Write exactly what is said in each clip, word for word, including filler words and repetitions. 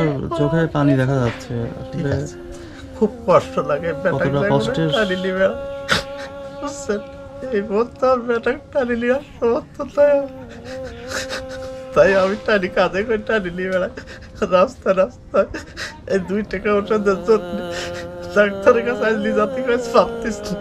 আপনার চোখে পানি দেখা যাচ্ছে, আসলে খুব কষ্ট লাগে। কতটা কষ্টের এই বলতে আর বেটাকে টানি নিয়ে আসতে তাই তাই আমি টানি কাঁধে করে টানি নিয়ে বেড়াই রাস্তা রাস্তায়। এই দুই টাকা ওষুধের জন্য ডাক্তারের কাছে আসলি যাতে করে পারতিস না।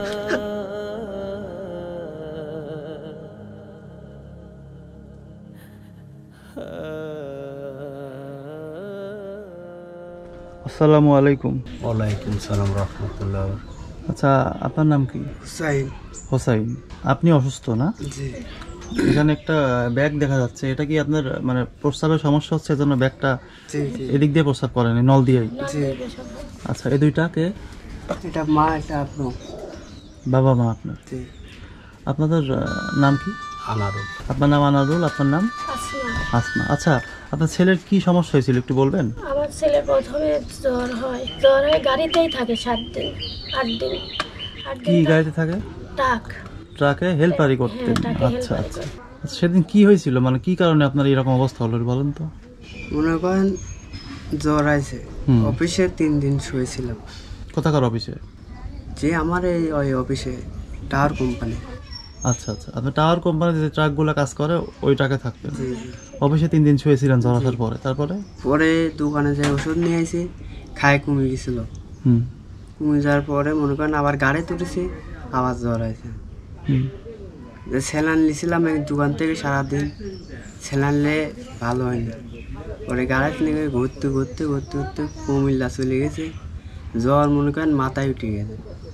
আসসালামু আলাইকুম। ওয়ালাইকুম সালাম রহমতুল্লাহ। আচ্ছা, আপনার নাম কি? হুসাইন। হোসাইন। আপনি অসুস্থ না? জি। এখানে একটা ব্যাগ দেখা যাচ্ছে, এটা কি আপনার মানে প্রস্রাবের সমস্যা হচ্ছে এজন্য ব্যাগটা এদিক দিয়ে প্রস্রাব করেন, নল দিয়েই? জি। আচ্ছা, এই দুইটাকে? এটা মা, এটা আপন বাবা মা আপনার? জি। আপনাদের নাম কি? আনারুল। আপনার নাম আনারুল, আপনার নাম আসমা। আচ্ছা, আপনার ছেলের কি সমস্যা হয়েছিল একটু বলবেন? আমার ছেলে প্রথমে জ্বর হয়, জ্বর হয় গাড়িতেই থাকে সাত দিন আট দিন। কি গাড়িতে থাকে? ট্রাক। ট্রাকে হেল্পারি করতেন? আচ্ছা আচ্ছা। সেদিন কি হয়েছিল, মানে কি কারণে আপনার এরকম অবস্থা হলো বলেন তো? মনে করেন জ্বর আছে, অফিসে তিন দিন শুয়েছিলাম। কোথাকার অফিসে? যে আমার এই ওই অফিসে টাওয়ার কোম্পানি। আচ্ছা আচ্ছা, আপনি টাওয়ার কোম্পানিতে যে ট্রাকগুলো কাজ করে ওই ট্রাকে থাকতেন? অফিসে তিন দিন শুয়েছিলেন জ্বর আসার পরে, তারপরে? পরে দোকানে যাই ওষুধ নিয়ে আসি, খায় কমে গেছিল। হুম। কমে যাওয়ার পরে মনে করেন আবার গাড়ি তুলেছি, আবার জ্বর আছে। হুম। স্যালাইন নিয়েছিলাম এই দোকান থেকে সারাদিন, স্যালাইন নিলে ভালো হয়নি। পরে গাড়ি নিয়ে ঘুরতে ঘুরতে ঘুরতে ঘুরতে কুমিল্লা চলে গেছে, জ্বর মনে করেন মাথায় উঠে গেছে।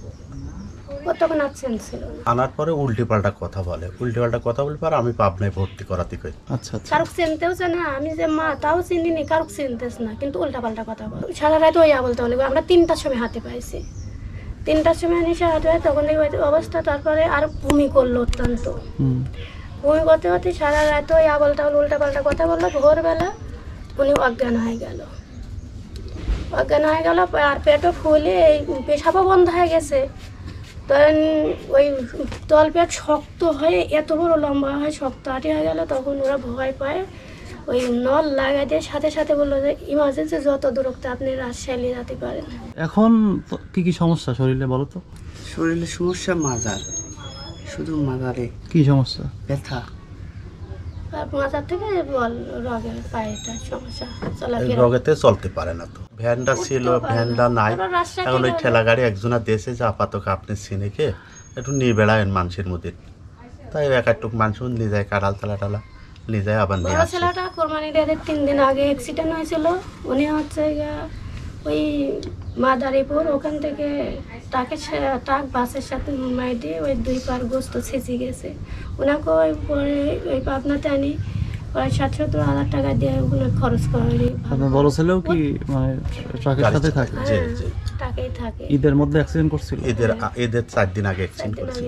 আনার পরে উল্টি পাল্টা কথা বলে, উল্টি পাল্টা কথা বলে পর আমি পাবনায় ভর্তি করাতে কই। আচ্ছা আচ্ছা। কারুক চিনতেও জানে, আমি যে মা তাও চিনিনি, কারুক চিনতেস না, কিন্তু উল্টা পাল্টা কথা বলে। সারা রাত ওই বলতে বলে। আমরা তিনটার সময় হাতে পাইছি, তিনটার সময় নিশা হাতে পাই, তখন এই অবস্থা। তারপরে আর ভূমি করলো অত্যন্ত, ভূমি করতে করতে সারা রাত ওই আবল টাবল উল্টা পাল্টা কথা বললো। ভোরবেলা উনি অজ্ঞান হয়ে গেল, অজ্ঞান হয়ে গেল আর পেটও ফুলে এই পেশাবও বন্ধ হয়ে গেছে। তখন ওই তলপেট শক্ত হয়ে এত বড় লম্বা হয়, শক্ত আটি হয়ে গেল। তখন ওরা ভয় পায়, ওই নল লাগাই দিয়ে সাথে সাথে বললো যে ইমার্জেন্সি যত দূরত্ব আপনি রাজশাহী যেতে পারেন। এখন কি কি সমস্যা শরীরে বলো তো? শরীরে সমস্যা মাজার, শুধু মাজারে। কি সমস্যা? ব্যথা। আর মাজার থেকে বল রগের পায়েটা সমস্যা, চলাফেরা রগেতে চলতে পারে না। তো ভ্যানটা ছিল, ভ্যানটা নাই, এখন ওই ঠেলা গাড়ি একজনা দেশে যে আপাতত আপনি সিনেকে একটু নিয়ে বেড়ায়েন মানুষের মধ্যে, তাই এক একটুক মানুষ নিয়ে যায় কাটাল তালা টালা নিয়ে যায় আবার নিয়ে আসে। ছেলেটা কোরবানির ঈদের তিন দিন আগে অ্যাক্সিডেন্ট হয়েছিল। উনি হচ্ছে ওই মাদারীপুর, ওখান থেকে ট্রাকের ট্রাক বাসের সাথে মুম্বাই দিয়ে ওই দুই পার গোস্ত ছেঁচে গেছে। ওনাকে ওই পরে ওই পাবনাতে আনি প্রায় ষাট সত্তর হাজার টাকা দিয়ে ওগুলো খরচ করি। আপনার বড় ছেলেও কি মানে ট্রাকের সাথে থাকে? জি জি, ট্রাকেই থাকে। ঈদের মধ্যে অ্যাক্সিডেন্ট করছিল? ঈদের ঈদের চার দিন আগে অ্যাক্সিডেন্ট করেছিল।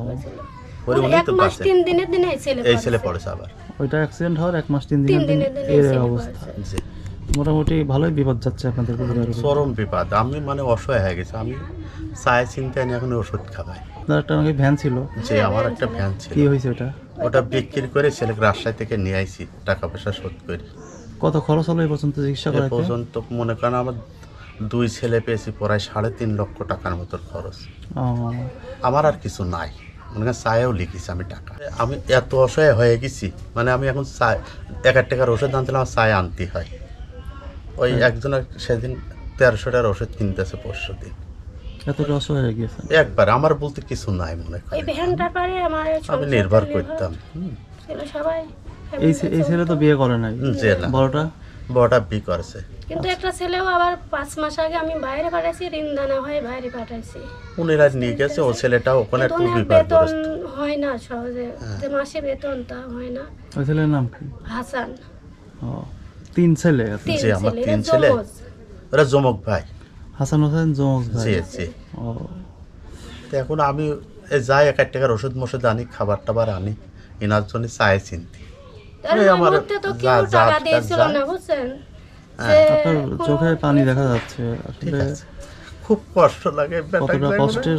এক মাস তিন দিনের দিনে এই ছেলে পড়েছে আবার। ওইটা অ্যাক্সিডেন্ট হওয়ার এক মাস তিন দিনের দিন এর অবস্থা। জি, মোটামুটি ভালোই বিপদ যাচ্ছে আপনাদের পরিবারের। চরম বিপদ। আমি মানে অসহায় হয়ে গেছি, আমি চায় চিন্তায় নিয়ে এখন ওষুধ খাবাই। আপনার একটা নাকি ভ্যান ছিল? যে আমার একটা ভ্যান ছিল। কি হয়েছে ওটা? ওটা বিক্রি করে ছেলেকে রাজশাহী থেকে নিয়ে আইছি টাকা পয়সা শোধ করে। কত খরচ হলো এই পর্যন্ত চিকিৎসা করাতে? পর্যন্ত মনে করেন আমার দুই ছেলে পেয়েছি, প্রায় সাড়ে তিন লক্ষ টাকার মতো খরচ। আমার আর কিছু নাই, মনে করেন চায়েও লিখেছি আমি টাকা। আমি এত অসহায় হয়ে গেছি, মানে আমি এখন চায় এক এক টাকার ওষুধ আনতে আমার চায় আনতে হয়। ওই একজনের সেদিন তেরোশো টাকার ওষুধ কিনতেছে পরশু দিন। এতটা অসহায় হয়ে গেছে একবার। আমার বলতে কিছু নাই, মনে করেন আমি নির্ভর করতাম। সবাই এই এই ছেলে তো বিয়ে করে নাই? বড়টা বড়টা বিয়ে করেছে, কিন্তু একটা ছেলেও আবার পাঁচ মাস আগে আমি বাইরে পাঠাইছি, ঋণদানা হয়ে বাইরে পাঠাইছি। উনিরা নিয়ে গেছে, ও ছেলেটা ওখানে একটু বেতন হয় না সহজে, যে মাসে বেতন তা হয় না। ওই ছেলের নাম কি? হাসান। ও, তিন ছেলে? জি, আমার তিন ছেলে। ওরা জমক ভাই, হাসান হোসেন জমক ভাই। জি জি। ও, এখন আমি যাই এক এক টাকার ওষুধ মষুধ আনি, খাবার টাবার আনি, এনার জন্য চায় চিন্তি। আমার টাকা দিয়েছিল না, বুঝছেন? আপনার চোখে পানি দেখা যাচ্ছে, আসলে খুব কষ্ট লাগে। কতটা কষ্টের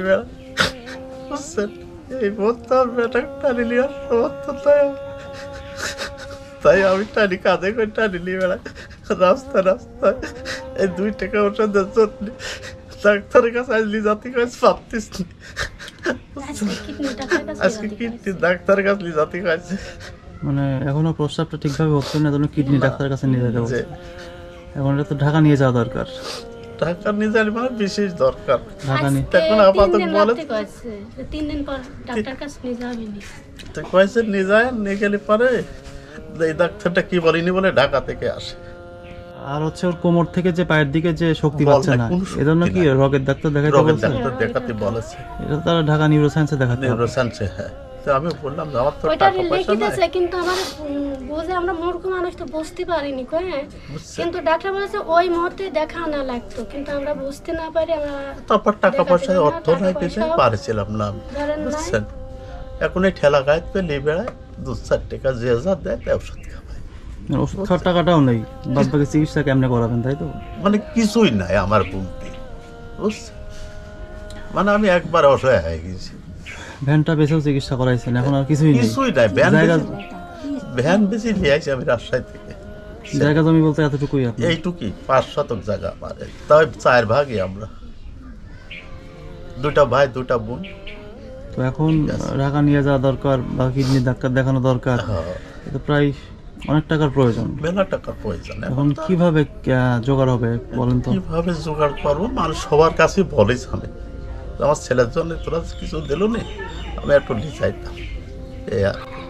এই বলতে আর বেটা টানি নিয়ে আসতে তাই আমি টানি কাঁধে করে টানি নিয়ে বেড়াই রাস্তা রাস্তায় এই দুই টাকা ওষুধের জন্য ডাক্তারের কাছে আসলি যাতে কাজ পারতিস না। আজকে কিডনি ডাক্তারের কাছে নিয়ে যাতে কাছে মানে এখনো প্রস্রাবটা ঠিকভাবে হচ্ছে না, জন্য কিডনি ডাক্তারের কাছে নিয়ে যেতে বলছে। এখন এটা তো ঢাকা নিয়ে যাওয়া দরকার। ঢাকা নিয়ে যাওয়ার মানে বিশেষ দরকার। ঢাকা নিয়ে এখন আপাতত বলে তিন দিন পর ডাক্তার কাছে নিয়ে যাবেন তো কয়েছে নিয়ে যায়, নিয়ে গেলে পরে এই ডাক্তারটা কি বলিনি বলে ঢাকা থেকে আসে। আর হচ্ছে ওর কোমর থেকে যে পায়ের দিকে যে শক্তি বল পাচ্ছে নাই, না, কোনো শক্তি এজন্য কি নাই। রগের ডাক্তার দেখাইতে রোগের বলছে? ডাক্তার দেখাতে বলেছে, এটা তারা ঢাকা নিউরোসায়েন্সে দেখাতে হবে। নিউরোসায়েন্সে। হ্যাঁ, তো আমি বললাম যে আমার তো ওইটা টাকা পয়সা লিখে নাই। দিয়েছে, কিন্তু আমার উম, বুঝে আমরা মূর্খ মানুষ তো বুঝতে পারিনি, হ্যাঁ। বুঝছে? কিন্তু ডাক্তার বলেছে ওই মুহূর্তে দেখা আনা লাগতো, কিন্তু আমরা বুঝতে না পারি আমরা তারপর টাকা দেখাতে পয়সা না, অর্থ টাকা নাই পয়সাও কিছু পারছিলাম না আমি। ধরেন নাই। বুঝছেন, এখন এই ঠেলা গায়ে পেলে বেড়ায় দু চার টাকা যে যা দেয় তাই ওষুধ খাওয়ায়। মানে ওষুধ খাওয়ার টাকাটাও নেই, বাদ বাকি চিকিৎসা কেমনে করাবেন, তাই তো? মানে কিছুই নাই আমার বুদ্ধি, বুঝছেন। মানে আমি একবার অসহায় হয়ে গেছি। ভ্যানটা বেছেও চিকিৎসা করাইছেন, এখন আর কিছুই নেই। কিছুই নাই, ভ্যান জায়গা বেশি- ভ্যান বেশি নিয়ে আসি আমি রাজশাহী থেকে। জায়গা জমি বলতে এতটুকুই আপনি। এইটুকুই পাঁচ শতক জায়গা আমার, তাই চার ভাগই আমরা, দুটা ভাই দুটা বোন। তো এখন ঢাকা নিয়ে যাওয়া দরকার বা কিডনি ডাক্তার দেখানো দরকার, হ্যাঁ, এটা প্রায় অনেক টাকার প্রয়োজন। মেলা টাকার প্রয়োজন। এখন কিভাবে আহ, জোগাড় হবে বলেন তো? কিভাবে জোগাড় করবো, মানুষ সবার কাছে বলেছ আমি আমার ছেলের জন্য তোরা কিছু দিল নি, আমি একটু নিয়ে চাইতাম। এই আর কি।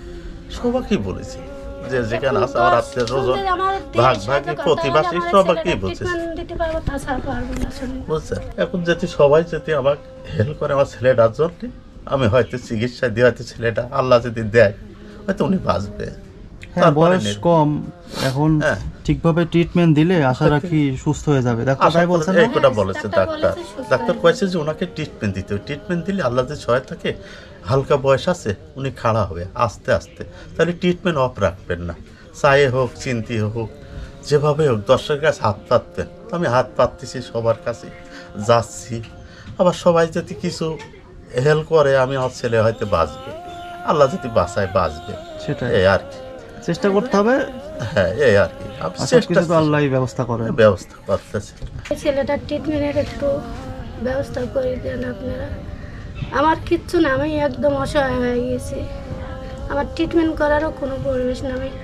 সবাইকেই বলেছি যে যেখানে আছে আমার আত্মীয় রোজন ভাগ ভাগে প্রতিবাসী সবাইকেই বলছি, দিতে পারবো, তাছাড়া পারবো না আসলে। বুঝছেন। এখন যদি সবাই যদি আমাকে হেল্প করে আমার ছেলেটার জন্য, আমি হয়তো চিকিৎসা দিয়ে হয়তো ছেলেটা আল্লাহ যদি দেয় হয়তো উনি বাঁচবে। হ্যাঁ, তারপরে বয়স নেই। কম, এখন হ্যাঁ। ঠিকভাবে ট্রিটমেন্ট দিলে আশা রাখি সুস্থ হয়ে যাবে। ডাক্তার আশা তাই করি- বলছেন এই না? কথা বলেছে ডাক্তার ডাক্তার। বলেছে সুস্থ ডাক্তার হয়ে কয়েছে যে ওনাকে ট্রিটমেন্ট দিতে হবে, ট্রিটমেন্ট দিলে আল্লাহ যে সহায় থাকে, হালকা বয়স আছে উনি খাড়া হবে আস্তে আস্তে, তাহলে ট্রিটমেন্ট অফ রাখবেন না। চায়ে হোক চিন্তি হোক যেভাবে হোক দর্শকের কাছে হাত পাতবেন। তো আমি হাত পাততেছি সবার কাছে, যাচ্ছি। আবার সবাই যদি কিছু হেল্প করে আমি আমার ছেলে হয়তো বাঁচবে, আল্লাহ যদি বাঁচায় বাঁচবে, সেটাই এই আর কি। চেষ্টা করতে হবে। হ্যাঁ, এই আর কি। আমি আচ্ছা, চেষ্টা কিছু তো আল্লাহই ব্যবস্থা করেন। ব্যবস্থা করতেছি। এই ছেলেটার ট্রিটমেন্টের একটু ব্যবস্থা করে দেন আপনারা। আমার কিচ্ছু না, আমি একদম অসহায় হয়ে গেছি, আমার ট্রিটমেন্ট করারও কোনো পরিবেশ না। আমি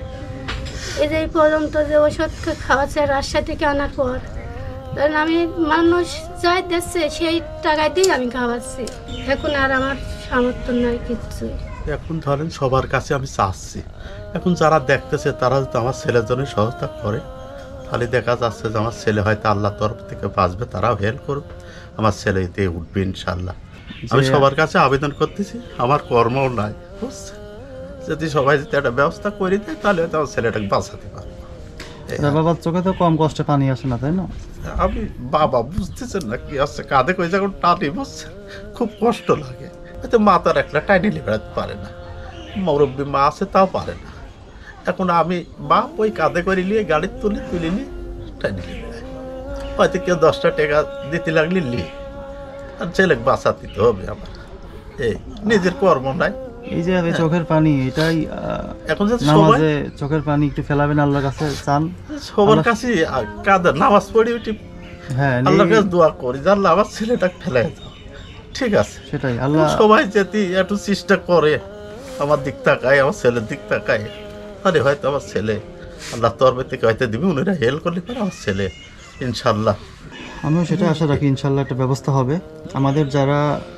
এই যে এই পর্যন্ত যে ওষুধ খাওয়াচ্ছে রাজশাহী থেকে আনার পর, কারণ আমি মানুষ যাই দিচ্ছে সেই টাকায় দিয়ে আমি খাওয়াচ্ছি, এখন আর আমার সামর্থ্য নাই কিচ্ছু। এখন ধরেন সবার কাছে আমি চাচ্ছি, এখন যারা দেখতেছে তারা যদি আমার ছেলের জন্য সহযোগিতা করে, তাহলে দেখা যাচ্ছে যে আমার ছেলে হয়তো আল্লাহর তরফ থেকে বাঁচবে, তারাও হেল্প করবে, আমার ছেলে এতে উঠবে ইনশাল্লাহ। আমি যে- সবার কাছে আবেদন করতেছি, আমার কর্মও নাই, বুঝছে। যদি সবাই যদি একটা ব্যবস্থা করে দেয় তাহলে হয়তো আমার ছেলেটাকে বাঁচাতে পারবে। এই আর- বাবার চোখে তো কম কষ্টে পানি আসে না, তাই না? আমি বাবা বুঝতেছেন না কি আছে, কাঁধে কই যখন টানি, বুঝছেন, খুব কষ্ট লাগে। হয়তো মা তার একটা টাইনি বেড়াতে পারে না, মুরব্বী মা আছে তাও পারে না। এখন আমি বাপ ওই কাঁধে করে নিয়ে গাড়ি তুলে তুলে নিয়ে টাইনি বেড়াই, হয়তো কেউ দশটা টাকা দিতে লাগলে নিয়ে, আর ছেলে বাঁচা দিতে হবে আমার। এই নিজের কর্ম নাই। এই যে এই চোখের পানি, এটাই আহ, এখন যদি সবাই নামাজে চোখের পানি একটু ফেলাবেন আল্লাহর কাছে, চান। সবার আল্লাহ- কাছে কাঁধে নামাজ পড়ি উঠি হ্যাঁ, আল্লাহর এই- কাছে দোয়া করি যে আল্লাহ আমার ছেলেটাকে ফেলাই দাও, ঠিক আছে। সেটাই আল্লাহ। সবাই যদি একটু চেষ্টা করে আমার দিক তাকায়, আমার ছেলের দিক তাকায়, তাহলে হয়তো আমার ছেলে আল্লাহ তরফ থেকে হয়তো দিবি, উনিরা হেল্প করলে পরে আমার ছেলে ইনশাল্লাহ। আমিও সেটা আশা রাখি, ইনশাল্লাহ একটা ব্যবস্থা হবে। আমাদের যারা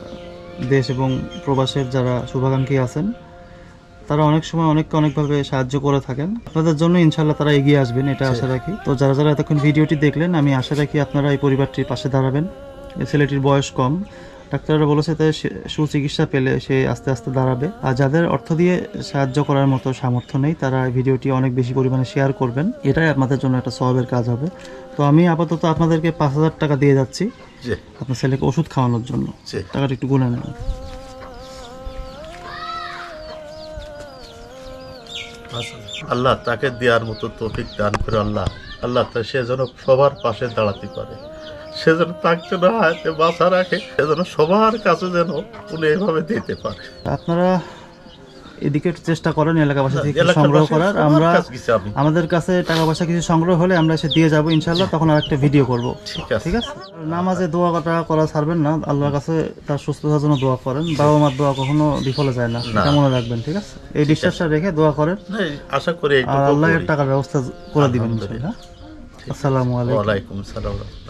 দেশ এবং প্রবাসের যারা শুভাকাঙ্ক্ষী আছেন, তারা অনেক সময় অনেককে অনেকভাবে সাহায্য করে থাকেন। আপনাদের জন্য ইনশাল্লাহ তারা এগিয়ে আসবেন, এটা আশা রাখি। তো যারা যারা এতক্ষণ ভিডিওটি দেখলেন, আমি আশা রাখি আপনারা এই পরিবারটির পাশে দাঁড়াবেন। এই ছেলেটির বয়স কম, ডাক্তাররা বলেছে তাই সে- সুচিকিৎসা পেলে সে আস্তে আস্তে দাঁড়াবে। আর যাদের অর্থ দিয়ে সাহায্য করার মতো সামর্থ্য নেই, তারা এই ভিডিওটি অনেক বেশি পরিমাণে শেয়ার করবেন, এটাই আপনাদের জন্য একটা সওয়াবের কাজ হবে। তো আমি আপাতত আপনাদেরকে পাঁচ হাজার টাকা দিয়ে যাচ্ছি জি আপনার ছেলেকে ওষুধ খাওয়ানোর জন্য। জি। টাকাটা একটু গুনে নেন। আল্লাহ তাকে দেওয়ার মতো তৌফিক দান করে আল্লাহ, আল্লাহ তা সে যেন সবার পাশে দাঁড়াতে পারে, সে যেন তাকে যেন হাতে বাঁচা রাখে, সে যেন সবার কাছে যেন উনি এভাবে দিতে পারে। আপনারা এদিকে একটু চেষ্টা করেন এলাকাবাসী থেকে কিছু এলাকাবাসী সংগ্রহ করার। সবার আমরা কাছে গেছি আমি। আমাদের কাছে টাকা পয়সা কিছু সংগ্রহ হলে আমরা এসে দিয়ে যাবো ইনশাল্লাহ, তখন আর একটা ভিডিও করব। ঠিক আছে ঠিক আছে, নামাজে দোয়া করা করা ছাড়বেন না, আল্লাহর কাছে তার সুস্থতার জন্য দোয়া করেন। বাবা মার দোয়া কখনো বিফলে যায় না, এটা মনে রাখবেন। ঠিক আছে, এই বিশ্বাসটা রেখে দোয়া করেন, না, আশা করি আর এইটুকু আল্লাহ এর করি। টাকার ব্যবস্থা করে দিবেন ইনশাল্লাহ। আসসালামু আলাইকুম। ওয়ালাইকুম সালাম।